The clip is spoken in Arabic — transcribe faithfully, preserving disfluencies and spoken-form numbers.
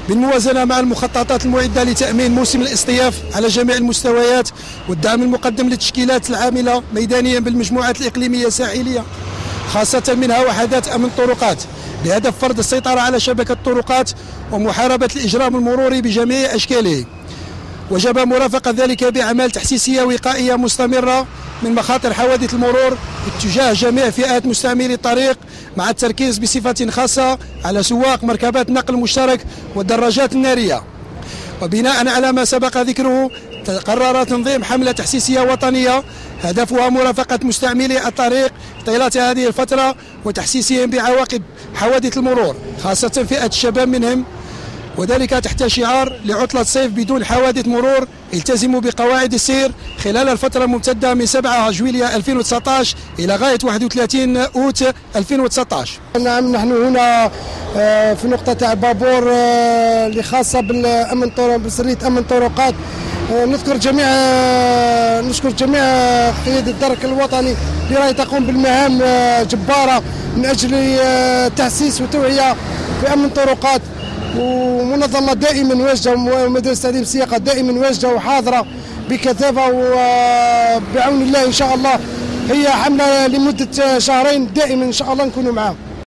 بالموازنة مع المخططات المعدة لتأمين موسم الاصطياف على جميع المستويات، والدعم المقدم للتشكيلات العاملة ميدانيا بالمجموعات الإقليمية الساحلية، خاصة منها وحدات أمن الطرقات، بهدف فرض السيطرة على شبكة الطرقات ومحاربة الإجرام المروري بجميع أشكاله. وجب مرافقة ذلك بأعمال تحسيسية وقائية مستمرة من مخاطر حوادث المرور اتجاه جميع فئات مستعملي الطريق، مع التركيز بصفة خاصة على سواق مركبات النقل المشترك والدراجات النارية. وبناء على ما سبق ذكره، قرر تنظيم حملة تحسيسية وطنية هدفها مرافقة مستعملي الطريق طيلة هذه الفترة وتحسيسهم بعواقب حوادث المرور، خاصة فئة الشباب منهم، وذلك تحت شعار لعطلة صيف بدون حوادث مرور، التزموا بقواعد السير خلال الفترة الممتدة من سبعة جويلية ألفين وتسعة عشر إلى غاية واحد وثلاثين أوت ألفين وتسعة عشر. نعم، نحن هنا في نقطة تاع بابور اللي خاصة بالأمن طرق، بسرية أمن طرقات. نذكر جميع نشكر جميع قيادة الدرك الوطني اللي راهي تقوم بالمهام جبارة من أجل تحسيس وتوعية في أمن الطرقات، ومنظمة دائما واجدة، ومدرسة تعليم السياقة دائما واجدة وحاضرة بكثافة، وبعون الله إن شاء الله هي حملة لمدة شهرين دائما إن شاء الله نكونوا معاهم.